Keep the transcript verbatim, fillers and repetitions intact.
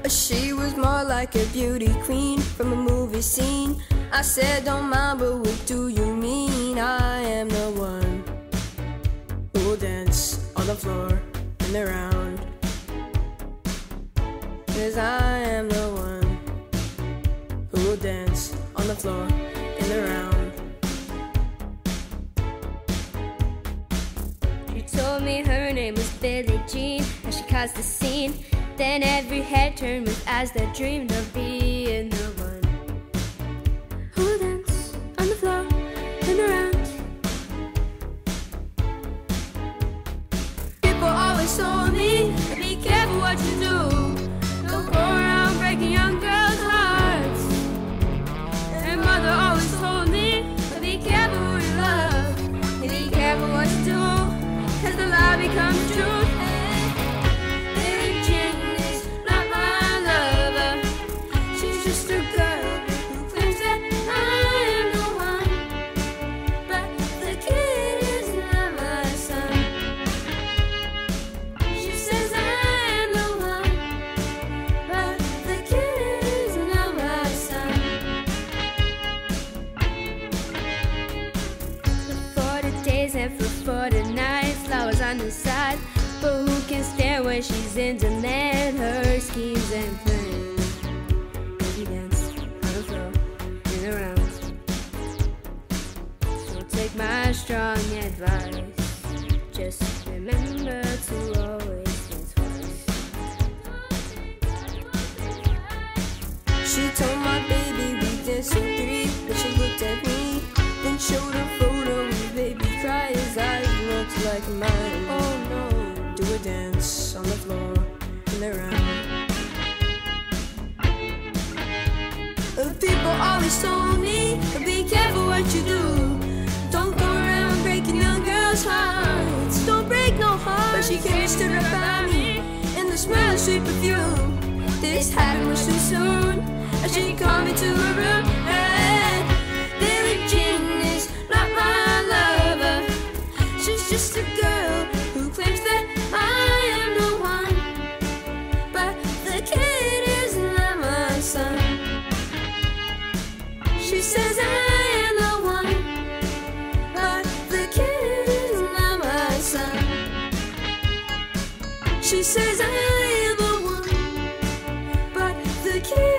She was more like a beauty queen from a movie scene. I said, don't mind, but what do you mean? I am the one who will dance on the floor and around. 'Cause I am the one who will dance on the floor and around. She told me her name was Billie Jean, and she caused the scene. Then every head turned with eyes that dreamed of being the one who will dance on the floor and around. People always told me, be careful what you do. Don't go around breaking young girls' hearts. And mother always told me, be careful who you love. And be careful what you do, 'cause the lie becomes truth. Billie Jean is not my lover. She's just a girl who claims that I am the one. But the kid is not my son. She says I am the one, but the kid is not my son. For forty days and for forty nights, flowers on the side. But who can stand when she's in demand? Her schemes and plans. Baby dance on the floor and around. So take my strong advice. Just remember to always think twice. She told my baby we danced till three, but she looked at me, then showed a photo of baby cry. His eyes looked like mine. Oh no, do a dance on the floor and around. The people always told me, be careful what you do. Don't go around breaking young girls' hearts. Don't break no heart. But she came and stood right by me in the smell of sweet perfume. This happened much too soon, as she called me to her room. And Billie Jean is not my lover. She's just a girl who claims that I am the one, but the kid is not my son. She says I am the one, but the kid is not my son. She says I am the one, but the kid